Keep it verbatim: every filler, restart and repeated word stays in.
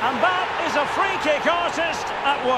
And that is a free kick artist at work.